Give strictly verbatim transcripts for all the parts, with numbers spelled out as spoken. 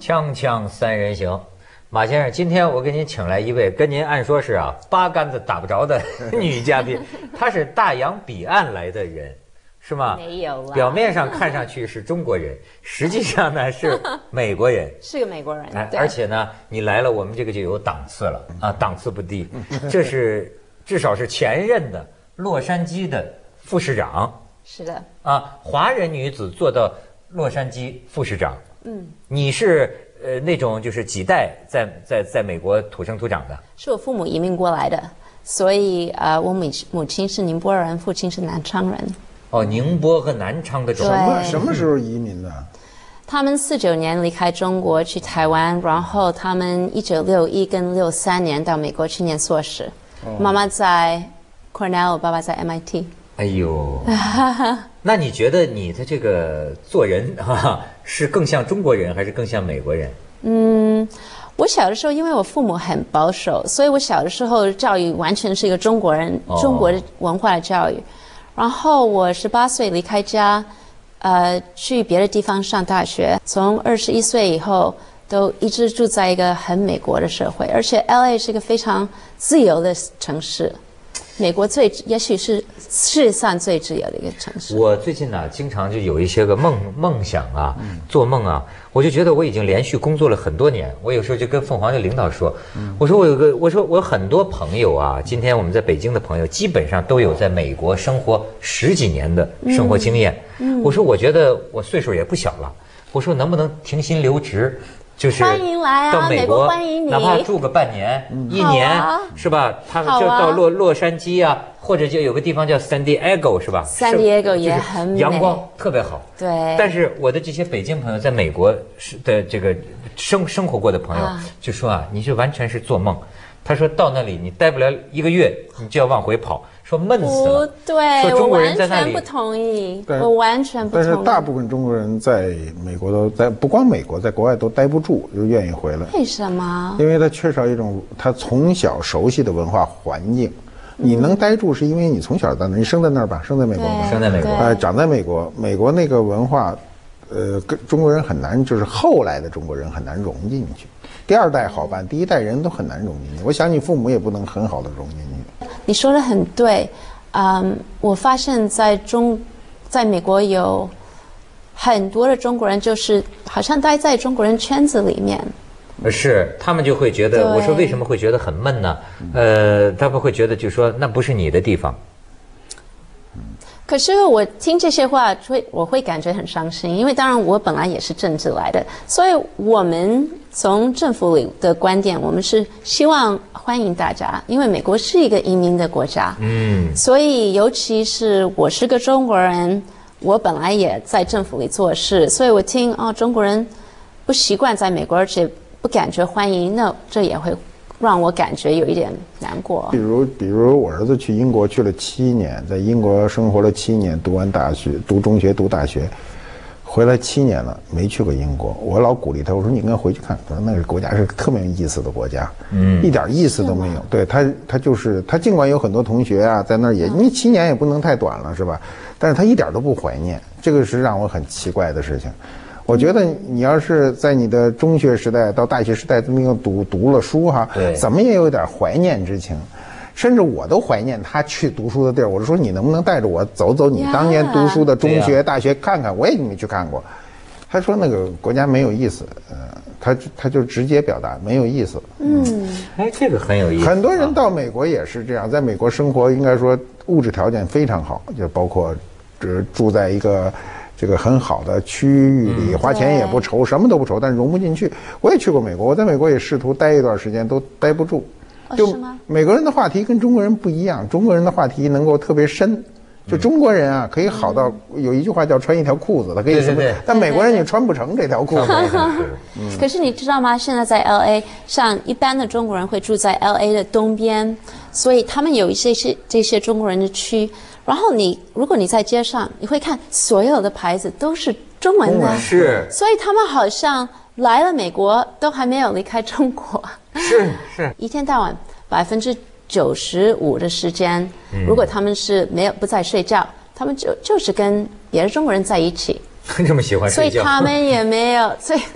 锵锵三人行，马先生，今天我给您请来一位跟您按说是啊八竿子打不着的女嘉宾，她是大洋彼岸来的人，是吗？ 没有啦。 表面上看上去是中国人，实际上呢是美国人， 是个美国人。 哎，而且呢，你来了，我们这个就有档次了啊，档次不低。这是至少是前任的洛杉矶的副市长。 是的。 啊，华人女子做到洛杉矶副市长。嗯，你是呃那种就是几代在在在美国土生土长的？ 是我父母移民过来的，所以呃，我母母亲是宁波人，父亲是南昌人。 哦，宁波和南昌的种。 什么什么时候移民的？ 他们四九年离开中国去台湾，然后他们一九六一跟六三年到美国去念硕士。哦、妈妈在 Cornell， 爸爸在 M I T。 哎呦，那你觉得你的这个做人啊，是更像中国人还是更像美国人？ 嗯，我小的时候，因为我父母很保守，所以我小的时候教育完全是一个中国人、哦、中国文化的教育。然后我十八岁离开家，呃，去别的地方上大学。从二十一岁以后，都一直住在一个很美国的社会，而且 L A 是一个非常自由的城市。美国最，也许是世界上最自由的一个城市。 我最近呢、啊，经常就有一些个梦梦想啊，嗯、做梦啊，我就觉得我已经连续工作了很多年。我有时候就跟凤凰的领导说，嗯、我说我有个，我说我有很多朋友啊，今天我们在北京的朋友，基本上都有在美国生活十几年的生活经验。嗯嗯、我说我觉得我岁数也不小了，我说能不能停薪留职？就是欢迎来啊， 到美国欢迎你， 哪怕住个半年、嗯、一年、啊、是吧？他们就到洛、啊、洛杉矶啊，或者就有个地方叫 San Diego 是吧 ？San Diego 也很美， 阳光特别好。 对。 但是我的这些北京朋友在美国的这个生生活过的朋友、啊、就说啊，你是完全是做梦。他说到那里你待不了一个月，你就要往回跑。说闷死了， 不对， 说中国人在那里， 我完全不同意，我完全不同意。 但是大部分中国人在美国都在，不光美国，在国外都待不住，就愿意回来。 为什么？ 因为他缺少一种他从小熟悉的文化环境。你能待住，是因为你从小在那，你生在那儿吧，生在美国吧， 生在美国， 哎，长在美国，美国那个文化，呃，跟中国人很难，就是后来的中国人很难融进去。第二代好办，第一代人都很难融进去。我想你父母也不能很好的融进去。 你说的很对，嗯，我发现在中，在美国有很多的中国人，就是好像待在中国人圈子里面。 是，他们就会觉得，我说为什么会觉得很闷呢？呃，他们会觉得就说那不是你的地方。 可是我听这些话会，我会感觉很伤心，因为当然我本来也是政治来的，所以我们从政府里的观点，我们是希望欢迎大家，因为美国是一个移民的国家，嗯，所以尤其是我是个中国人，我本来也在政府里做事，所以我听哦中国人不习惯在美国，而且不感觉欢迎，那这也会让我感觉有一点难过。 比如，比如我儿子去英国去了七年，在英国生活了七年，读完大学，读中学，读大学，回来七年了，没去过英国。我老鼓励他，我说你应该回去看。他说那个国家是特别有意思的国家，嗯，一点意思都没有。对他，他就是他，尽管有很多同学啊在那儿也，因为七年也不能太短了，是吧？但是他一点都不怀念，这个是让我很奇怪的事情。我觉得你要是在你的中学时代到大学时代这么一个读读了书哈，怎么也有点怀念之情，甚至我都怀念他去读书的地儿。我就说你能不能带着我走走你当年读书的中学、大学看看？我也没去看过。他说那个国家没有意思，呃，他他就直接表达没有意思。 嗯，哎，这个很有意思。 很多人到美国也是这样，在美国生活应该说物质条件非常好，就包括只住在一个。这个很好的区域里，花钱也不愁，什么都不愁，但是融不进去。我也去过美国，我在美国也试图待一段时间，都待不住。就美国人的话题跟中国人不一样，中国人的话题能够特别深。就中国人啊，可以好到有一句话叫穿一条裤子，他可以什么？但美国人你穿不成这条裤子。 可是你知道吗？现在在 L A， 像一般的中国人会住在 L A 的东边，所以他们有一些是这些中国人的区。然后你，如果你在街上，你会看所有的牌子都是中文的， 是， 所以他们好像来了美国都还没有离开中国， 是是， 一天到晚百分之九十五的时间，嗯、如果他们是没有不在睡觉，他们就就是跟别的中国人在一起， 这么喜欢睡觉， 所以他们也没有，所以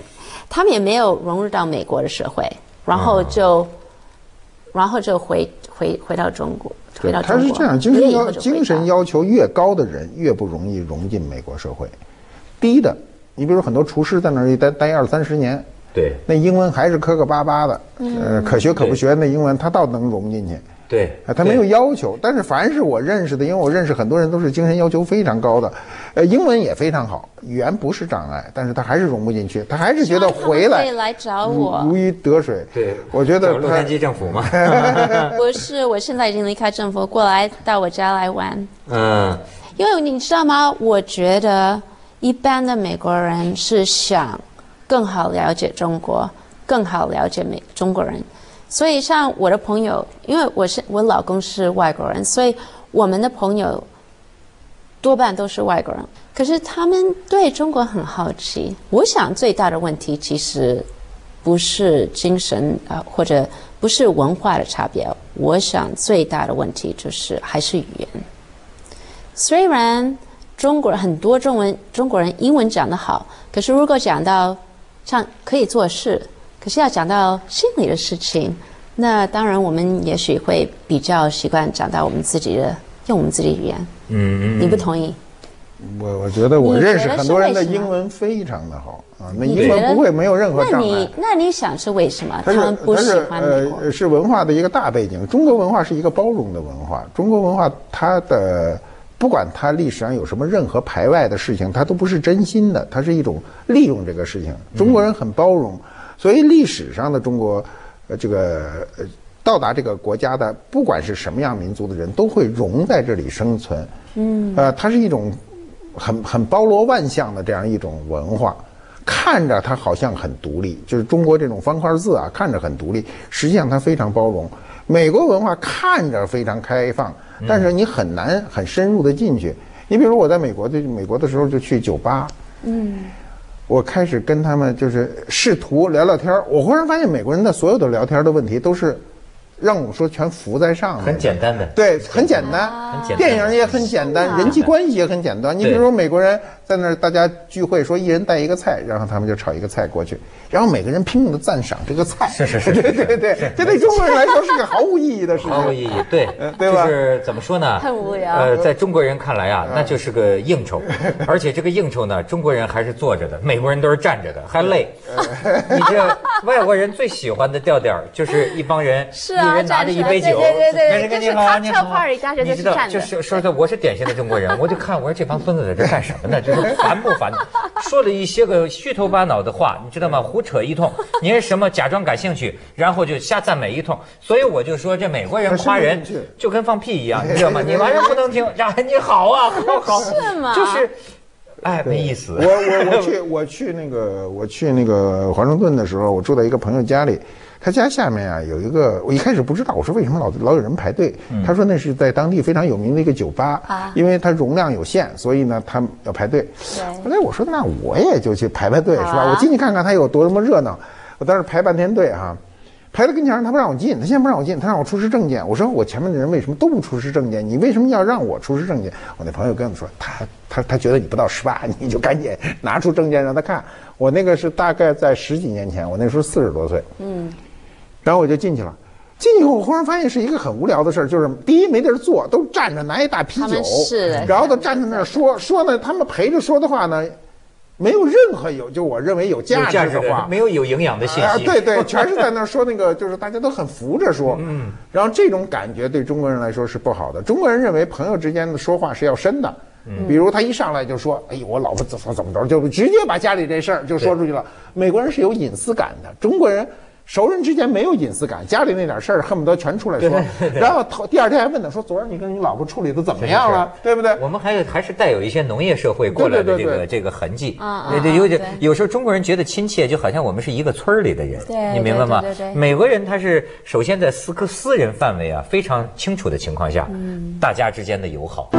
他们也没有融入到美国的社会，然后就，然后就回回回到中国，回到中国。 他是这样，精神要精神要求越高的人，越不容易融进美国社会。低的，你比如很多厨师在那儿一待待二三十年， 对， 那英文还是磕磕巴巴的，呃，可学可不学，那英文他倒能融进去。 对， 他没有要求，但是凡是我认识的，因为我认识很多人都是精神要求非常高的，呃，英文也非常好，语言不是障碍，但是他还是融不进去，他还是觉得回来可以来找我， 如鱼得水。 对， 我觉得洛杉矶政府嘛， 不是，我现在已经离开政府，过来到我家来玩。 嗯， 因为你知道吗？我觉得一般的美国人是想更好了解中国，更好了解美中国人。所以像我的朋友，因为我是我老公是外国人，所以我们的朋友多半都是外国人。可是他们对中国很好奇。我想最大的问题其实不是精神啊、呃，或者不是文化的差别。我想最大的问题就是还是语言。虽然中国人很多中文中国人英文讲得好，可是如果讲到像可以做事。可是要讲到心里的事情，那当然我们也许会比较习惯讲到我们自己的，用我们自己的语言。嗯嗯，你不同意？ 我我觉得我认识很多人的英文非常的好啊，那英文不会没有任何障碍。 那你那你想是为什么他们不喜欢美国？ 呃，是文化的一个大背景。中国文化是一个包容的文化，中国文化它的不管它历史上有什么任何排外的事情，它都不是真心的，它是一种利用这个事情。中国人很包容。嗯，所以历史上的中国，呃，这个呃到达这个国家的，不管是什么样民族的人，都会融在这里生存。嗯，呃，它是一种很很包罗万象的这样一种文化，看着它好像很独立，就是中国这种方块字啊，看着很独立，实际上它非常包容。美国文化看着非常开放，但是你很难很深入的进去。你比如我在美国的美国的时候就去酒吧，嗯。我开始跟他们就是试图聊聊天，我忽然发现美国人的所有的聊天的问题都是让我说全浮在上面， 很简单的， 对，很简单，很简单，电影也很简单，人际关系也很简单。你比如说美国人在那儿大家聚会，说一人带一个菜，然后他们就炒一个菜过去，然后每个人拼命的赞赏这个菜， 是是是， 对对对，这对中国人来说是个毫无意义的事情， 毫无意义，对， 对吧？ 就是怎么说呢？ 很无聊。 呃，在中国人看来啊，那就是个应酬，而且这个应酬呢，中国人还是坐着的，美国人都是站着的，还累。你这外国人最喜欢的调调就是一帮人， 是啊， 一人拿着一杯酒。 对对对对， 就是他跳 party， 大家就是站着。就是说的，我是典型的中国人，我就看我说这帮孙子在这干什么呢？就是烦不烦？说了一些个虚头巴脑的话，你知道吗？胡扯一通，你是什么假装感兴趣，然后就瞎赞美一通。所以我就说，这美国人夸人就跟放屁一样，你知道吗？你完全不能听，呀，你好啊，好好， 是吗？ 就是。哎，没意思。 我我我去我去那个我去那个华盛顿的时候，我住在一个朋友家里，他家下面啊有一个，我一开始不知道，我说为什么老老有人排队？嗯、他说那是在当地非常有名的一个酒吧，啊、因为它容量有限，所以呢他要排队。后来我说那我也就去排排队、啊、是吧？我进去看看它有多么热闹。我当时排半天队哈、啊。排到跟前，他不让我进，他现在不让我进，他让我出示证件。我说我前面的人为什么都不出示证件？你为什么要让我出示证件？我那朋友跟我说，他他他觉得你不到十八，你就赶紧拿出证件让他看。我那个是大概在十几年前，我那时候四十多岁，嗯，然后我就进去了。进去以后，我忽然发现是一个很无聊的事儿，就是第一没地儿坐，都站着拿一大啤酒， 是， 然后都站在那儿说说呢，他们陪着说的话呢。没有任何有，就我认为有价值的话， 没有有营养的信息。 啊，对对，全是在那说那个，就是大家都很扶着说。嗯。然后这种感觉对中国人来说是不好的。中国人认为朋友之间的说话是要深的。嗯。比如他一上来就说：“哎呦，我老婆怎么怎么着”，就直接把家里这事儿就说出去了。美国人是有隐私感的，中国人。熟人之间没有隐私感，家里那点事儿恨不得全出来说，然后头第二天还问他说：“昨儿你跟你老婆处理的怎么样了？对不对？” 我们还有还是带有一些农业社会过来的这个这个痕迹啊，对对，有点有时候中国人觉得亲切，就好像我们是一个村里的人，你明白吗？美国人他是首先在私个私人范围啊非常清楚的情况下，大家之间的友好。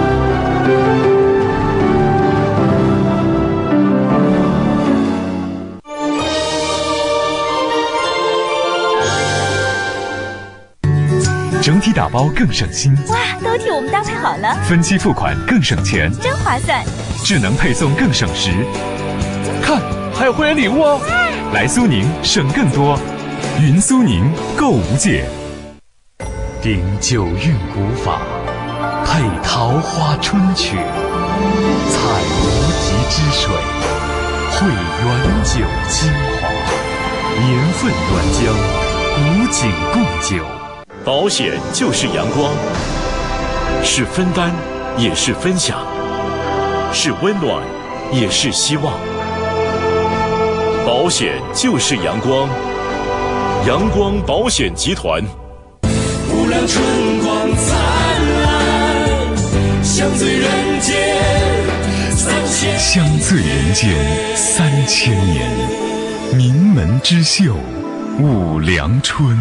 整体打包更省心， 哇，都替我们搭配好了。 分期付款更省钱， 真划算。 智能配送更省时，看还有会员礼物哦！来苏宁省更多，云苏宁购无界。顶九韵古法，配桃花春曲，采无极之水，汇原酒精华，年份原浆，古井贡酒。 保险就是阳光，是分担，也是分享，是温暖，也是希望。保险就是阳光，阳光保险集团。 不让春光灿烂，香醉人间三千。 香醉人间三千年，名门之秀，五粮春。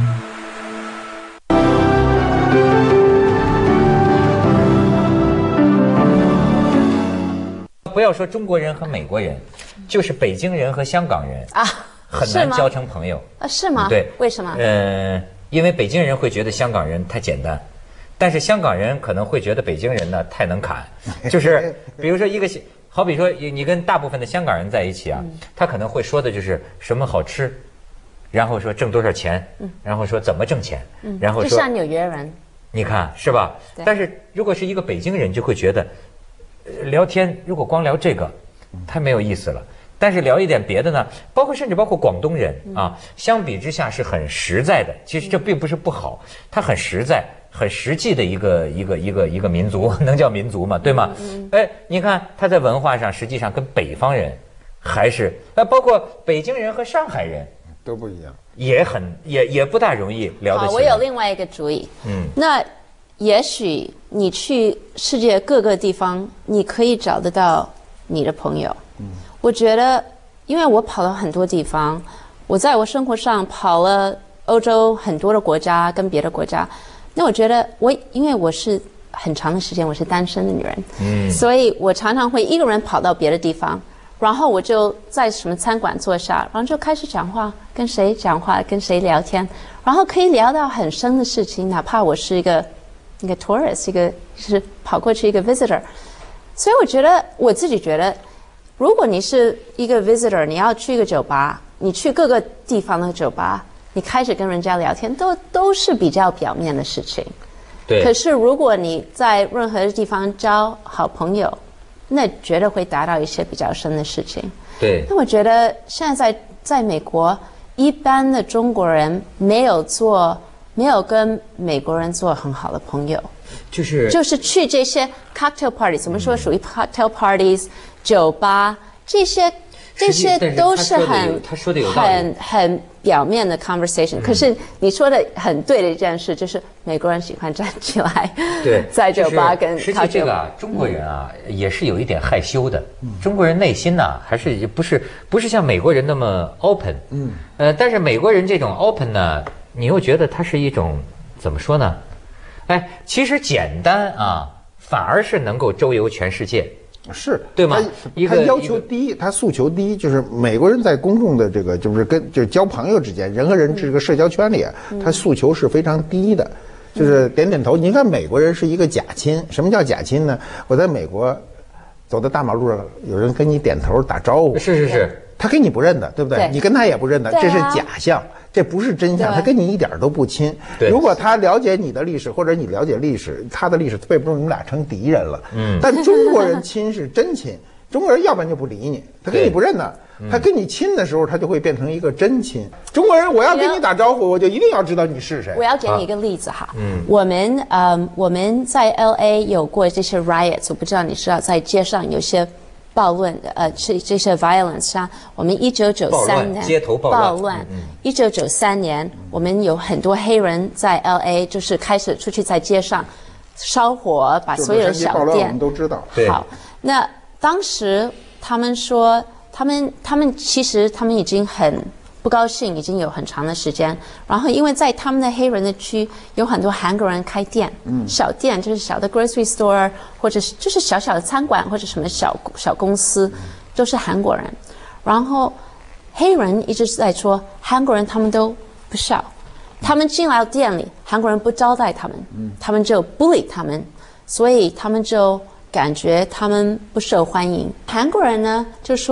不要说中国人和美国人，就是北京人和香港人啊， 很难交成朋友啊？是吗？ 对， 为什么？ 呃，因为北京人会觉得香港人太简单，但是香港人可能会觉得北京人呢太能砍。就是比如说一个，好比说你跟大部分的香港人在一起啊，嗯、他可能会说的就是什么好吃，然后说挣多少钱，嗯、然后说怎么挣钱，嗯、然后说就像纽约人， 你看是吧？但是如果是一个北京人，就会觉得。聊天如果光聊这个，太没有意思了。但是聊一点别的呢，包括甚至包括广东人啊，相比之下是很实在的。其实这并不是不好，它很实在、很实际的一个一个一个一个民族，能叫民族吗？对吗？哎，你看他在文化上实际上跟北方人还是，呃，包括北京人和上海人都不一样， 也很也也不大容易聊得起来。 好，我有另外一个主意。嗯，那。也许你去世界各个地方，你可以找得到你的朋友。嗯，我觉得，因为我跑了很多地方，我在我生活上跑了欧洲很多的国家跟别的国家，那我觉得我因为我是很长的时间我是单身的女人，嗯，所以我常常会一个人跑到别的地方，然后我就在什么餐馆坐下，然后就开始讲话，跟谁讲话，跟谁聊天，然后可以聊到很深的事情，哪怕我是一个。一个 tourist， 一个就是跑过去一个 visitor， 所以我觉得我自己觉得，如果你是一个 visitor， 你要去一个酒吧，你去各个地方的酒吧，你开始跟人家聊天，都都是比较表面的事情。 对。 可是如果你在任何地方交好朋友，那绝对会达到一些比较深的事情。 对。 那我觉得现在在在美国，一般的中国人没有做。没有跟美国人做很好的朋友， 就是就是去这些 cocktail parties， 怎么说属于 cocktail parties， 酒吧这些，这些都是很他说的有很很表面的 conversation、嗯。可是你说的很对的一件事，就是美国人喜欢站起来， 对， 在酒吧跟实际这个啊，中国人啊、嗯、也是有一点害羞的。嗯、中国人内心呐、啊、还是不是不是像美国人那么 open。嗯，呃，但是美国人这种 open 呢。你又觉得它是一种怎么说呢？哎，其实简单啊，反而是能够周游全世界， 是对吗？ 一个他要求低，他诉求低，就是美国人在公众的这个就是跟就是交朋友之间，人和人这个社交圈里，嗯、他诉求是非常低的，就是点点头。你看美国人是一个假亲，什么叫假亲呢？我在美国走在大马路上，有人跟你点头打招呼， 是是是， 他跟你不认得，对不对？ 对你跟他也不认得，这是假象。这不是真相，他跟你一点都不亲。如果他了解你的历史，或者你了解历史，他的历史背不住，你们俩成敌人了。嗯，但中国人亲是真亲，中国人要不然就不理你，他跟你不认得，他跟你亲的时候，他就会变成一个真亲。中国人，我要跟你打招呼，我就一定要知道你是谁。 我要给你一个例子哈，嗯，我们呃我们在 L A 有过这些 riots， 我不知道你知道，在街上有些。暴乱的呃，这这些 violence 像我们一九九三年街头暴乱，暴乱，一九九三年我们有很多黑人在 L A 就是开始出去在街上烧火，把所有的小店， 我们都知道。 好，那当时他们说，他们他们其实他们已经很不高兴，已经有很长的时间。然后因为在他们的黑人的区有很多韩国人开店，嗯，小店就是小的 grocery store， 或者是就是小小的餐馆或者什么小小公司，都是韩国人。然后黑人一直在说韩国人他们都不孝，他们进来店里，韩国人不招待他们，他们就 bully 他们，所以他们就感觉他们不受欢迎。韩国人呢就说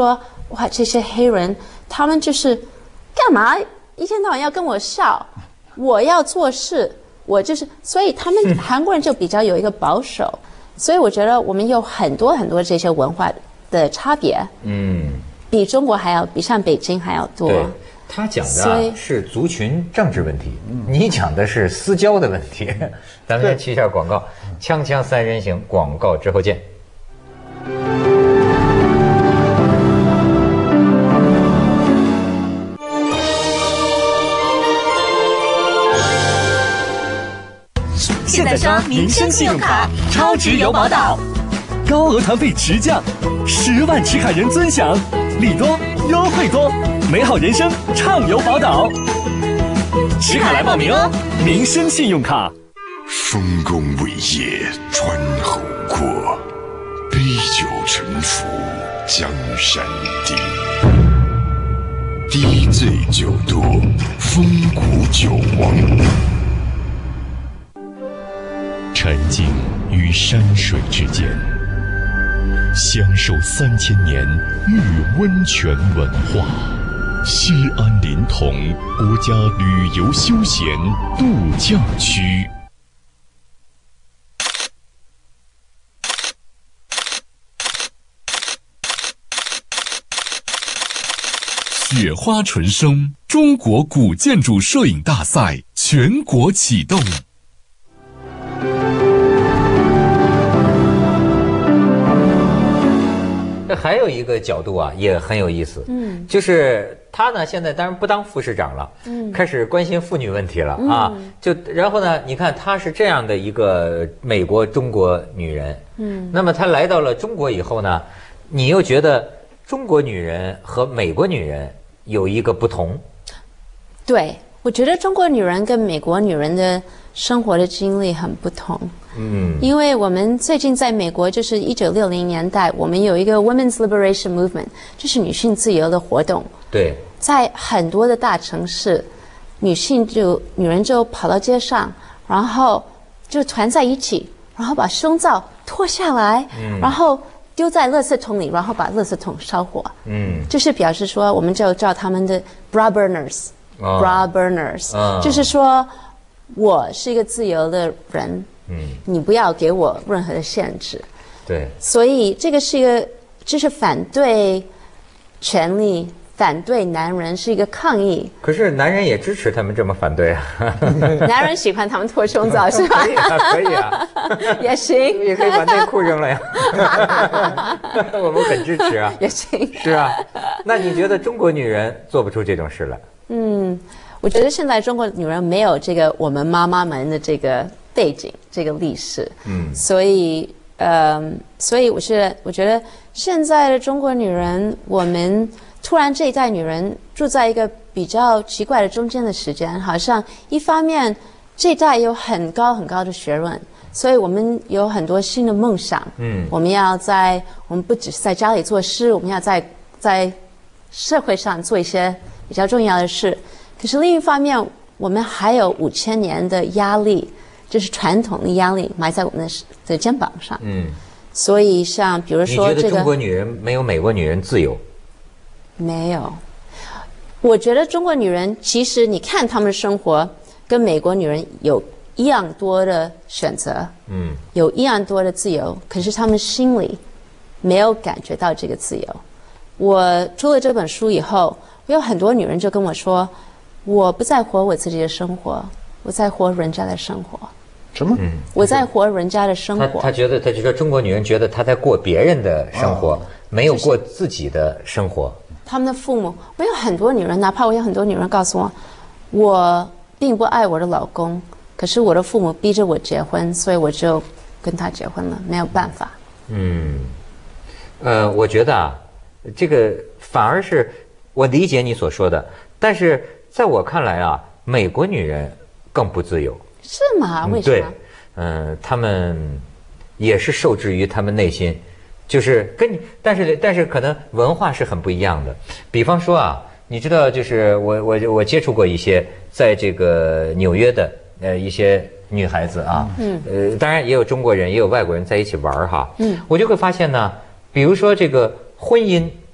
哇，这些黑人他们就是干嘛一天到晚要跟我笑，我要做事，我就是，所以他们韩国人就比较有一个保守，所以我觉得我们有很多很多这些文化的差别，嗯，比中国还要，比像北京还要多。 对，他讲的、啊、是族群政治问题，你讲的是私交的问题。咱们先去一下广告，锵锵三人行，广告之后见。 现在刷民生信用卡，超值有宝岛， 高额团费直降，十万持卡人尊享，利多优惠多，美好人生畅游宝岛。持卡来报名哦！民生信用卡。 丰功伟业川河阔，杯酒沉浮江山定。低醉酒多，风骨酒亡。 沉静于山水之间，享受三千年玉温泉文化。西安临潼国家旅游休闲度假区。 雪花纯生中国古建筑摄影大赛全国启动。 这还有一个角度啊，也很有意思。嗯，就是他呢，现在当然不当副市长了，嗯，开始关心妇女问题了、嗯、啊。就然后呢，你看他是这样的一个美国中国女人，嗯，那么她来到了中国以后呢，你又觉得中国女人和美国女人有一个不同。 对，我觉得中国女人跟美国女人的生活的经历很不同。嗯，因为我们最近在美国，就是一九六零年代，我们有一个 Women's Liberation Movement， 就是女性自由的活动。 对， 在很多的大城市，女性就女人就跑到街上，然后就团在一起，然后把胸罩脱下来，嗯、然后丢在垃圾桶里，然后把垃圾桶烧火。嗯，就是表示说，我们就叫他们的 bra burners，bra、哦、burners，、哦、就是说我是一个自由的人。嗯，你不要给我任何的限制。 对， 所以这个是一个，就是反对权利，反对男人是一个抗议。 可是男人也支持他们这么反对啊。 男人喜欢他们脱胸罩是吧？ 可以啊，可以啊， 也行， 也可以把内裤扔了呀。我们很支持啊， 也行。 是啊，那你觉得中国女人做不出这种事来？ 嗯，我觉得现在中国女人没有这个我们妈妈们的这个背景，这个历史，嗯，所以，呃，所以我是我觉得现在的中国女人，我们突然这一代女人住在一个比较奇怪的中间的时间，好像一方面这一代有很高很高的学问，所以我们有很多新的梦想，嗯，我们要在我们不只是在家里做事，我们要在在社会上做一些比较重要的事。可是另一方面，我们还有五千年的压力。就是传统的压力埋在我们的肩膀上，嗯，所以像比如说、这个， 你觉得中国女人没有美国女人自由？ 没有，我觉得中国女人其实你看她们的生活跟美国女人有一样多的选择，嗯，有一样多的自由，可是她们心里没有感觉到这个自由。我出了这本书以后，我有很多女人就跟我说，我不再活我自己的生活，我在活人家的生活。 什么？ 嗯，我在活人家的生活。 他他觉得，他就说中国女人觉得她在过别人的生活，哦、没有过自己的生活。 他们的父母，我有很多女人，哪怕我有很多女人告诉我，我并不爱我的老公，可是我的父母逼着我结婚，所以我就跟他结婚了，没有办法。 嗯，呃，我觉得啊，这个反而是我理解你所说的，但是在我看来啊，美国女人更不自由。 是吗？为什么？ 对，嗯、呃，他们也是受制于他们内心，就是跟你，但是但是可能文化是很不一样的。比方说啊，你知道，就是我我我接触过一些在这个纽约的呃一些女孩子啊，嗯，呃，当然也有中国人，也有外国人在一起玩哈，嗯，我就会发现呢，比如说这个婚姻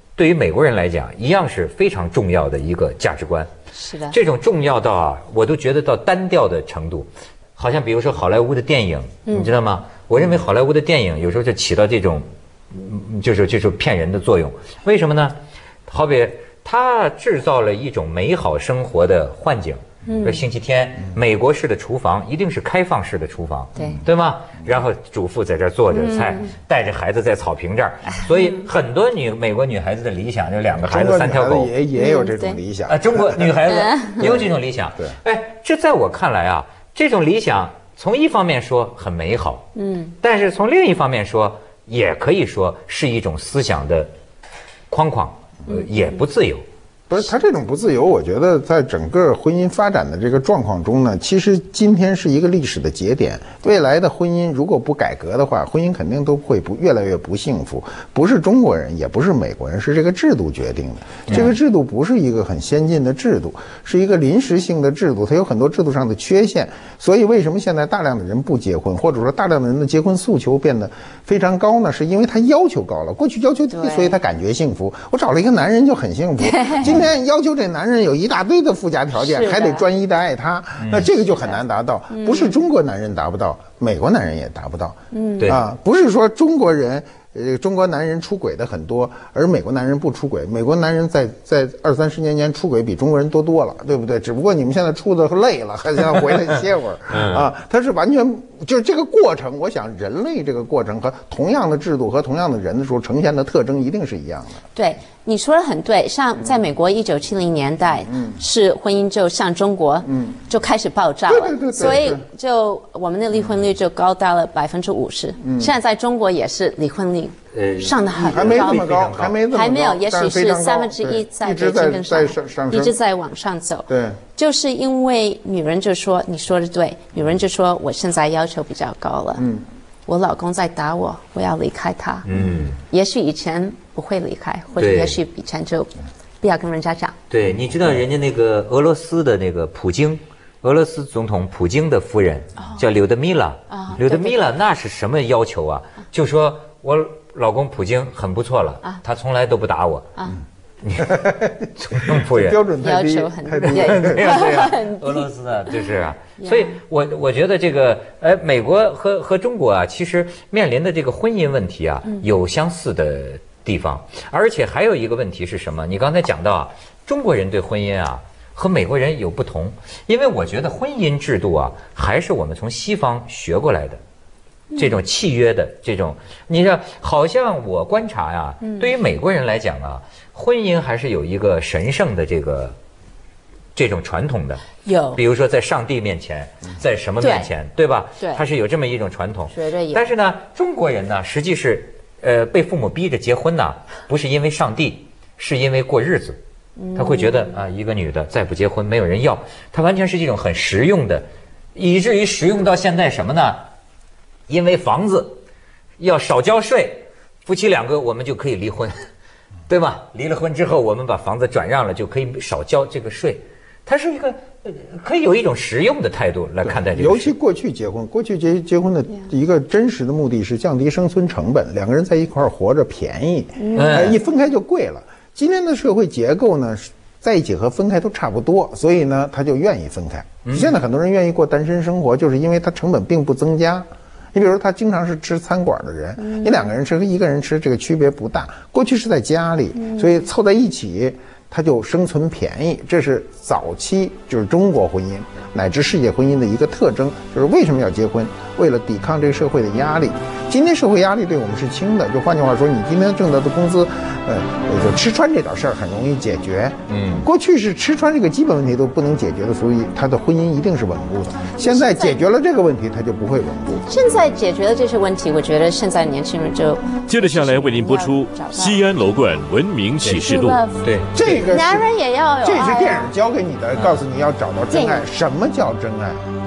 对于美国人来讲，一样是非常重要的一个价值观。 是的， 这种重要到啊，我都觉得到单调的程度。好像比如说好莱坞的电影，你知道吗？我认为好莱坞的电影有时候就起到这种，嗯，就是就是骗人的作用。为什么呢？好比它制造了一种美好生活的幻景。比如星期天，美国式的厨房一定是开放式的厨房， 对对吗？然后主妇在这儿做着菜，带着孩子在草坪这儿，所以很多女美国女孩子的理想就两个孩子三条狗， 也也有这种理想啊。中国女孩子也有这种理想， 对， 哎，这在我看来啊。这种理想从一方面说很美好，嗯，但是从另一方面说，也可以说是一种思想的框框，呃，也不自由。 不是，他这种不自由，我觉得在整个婚姻发展的这个状况中呢，其实今天是一个历史的节点。未来的婚姻如果不改革的话，婚姻肯定都会不越来越不幸福。不是中国人，也不是美国人，是这个制度决定的。这个制度不是一个很先进的制度，是一个临时性的制度，它有很多制度上的缺陷。所以为什么现在大量的人不结婚，或者说大量的人的结婚诉求变得非常高呢？是因为他要求高了，过去要求低，所以他感觉幸福。我找了一个男人就很幸福。今天要求这男人有一大堆的附加条件，还得专一的爱他，那这个就很难达到。不是中国男人达不到，美国男人也达不到。嗯，对啊，不是说中国人。呃，中国男人出轨的很多，而美国男人不出轨。美国男人在在二三十年前出轨比中国人多多了，对不对？只不过你们现在出的累了，还想回来歇会儿啊。他是完全就是这个过程。我想人类这个过程和同样的制度和同样的人的时候呈现的特征一定是一样的。 对，你说的很对。像在美国一九七零年代，嗯，是婚姻就像中国，嗯，就开始爆炸了， 对对对对， 所以就我们的离婚率就高到了百分之五十。嗯，现在在中国也是离婚率。呃，上的很高， 还没这么高，还没这么高， 还没有，也许是三分之一在北京跟上海，一直在往上走。 对， 就是因为女人就说你说的对，女人就说我现在要求比较高了，嗯，我老公在打我，我要离开他，嗯，也许以前不会离开，或者也许以前就不要跟人家讲。 对，你知道人家那个俄罗斯的那个普京。俄罗斯总统普京的夫人叫柳德米拉，柳德米拉那是什么要求啊？就说我老公普京很不错了，他从来都不打我。总统夫人标准太低， 要求很太低。 对呀对呀，俄罗斯啊，就是啊。所以我我觉得这个，呃，美国和和中国啊，其实面临的这个婚姻问题啊，有相似的地方，而且还有一个问题是什么？你刚才讲到啊，中国人对婚姻啊。和美国人有不同，因为我觉得婚姻制度啊，还是我们从西方学过来的，这种契约的这种，你知道，好像我观察呀、啊，对于美国人来讲啊，婚姻还是有一个神圣的这个这种传统的， 有， 比如说在上帝面前，在什么面前， 对, 对吧？ 对， 它是有这么一种传统。 绝对有。 但是呢，中国人呢，实际是呃被父母逼着结婚呢，不是因为上帝，是因为过日子。他会觉得啊，一个女的再不结婚没有人要，他完全是一种很实用的，以至于实用到现在什么呢？因为房子要少交税，夫妻两个我们就可以离婚，对吧？离了婚之后，我们把房子转让了，就可以少交这个税。它是一个可以有一种实用的态度来看待这个。 尤其过去结婚，过去结结婚的一个真实的目的是降低生存成本，两个人在一块儿活着便宜，嗯，一分开就贵了。今天的社会结构呢，在一起和分开都差不多，所以呢，他就愿意分开。现在很多人愿意过单身生活，就是因为他成本并不增加。你比如他经常是吃餐馆的人，你两个人吃和一个人吃这个区别不大。过去是在家里，所以凑在一起，他就生存便宜。这是早期就是中国婚姻乃至世界婚姻的一个特征，就是为什么要结婚？为了抵抗这个社会的压力。今天社会压力对我们是轻的，就换句话说，你今天挣到的工资，呃，就吃穿这点事儿很容易解决。嗯，过去是吃穿这个基本问题都不能解决的，所以他的婚姻一定是稳固的。现在解决了这个问题，他就不会稳固。 现在解决了这些问题，我觉得现在年轻人就接着下来为您播出《西安楼冠文明启示录》。 对， 这个男人也要有， 这是电影教给你的，告诉你要找到真爱。什么叫真爱？